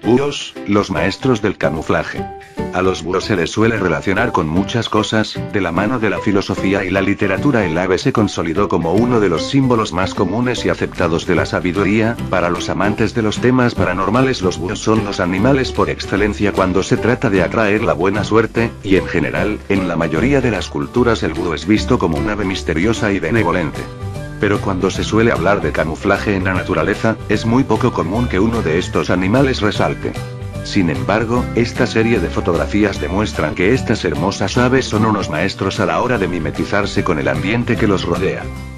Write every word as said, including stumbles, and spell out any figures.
Búhos, los maestros del camuflaje. A los búhos se les suele relacionar con muchas cosas, de la mano de la filosofía y la literatura. El ave se consolidó como uno de los símbolos más comunes y aceptados de la sabiduría. Para los amantes de los temas paranormales, los búhos son los animales por excelencia cuando se trata de atraer la buena suerte, y en general, en la mayoría de las culturas el búho es visto como un ave misteriosa y benevolente. Pero cuando se suele hablar de camuflaje en la naturaleza, es muy poco común que uno de estos animales resalte. Sin embargo, esta serie de fotografías demuestran que estas hermosas aves son unos maestros a la hora de mimetizarse con el ambiente que los rodea.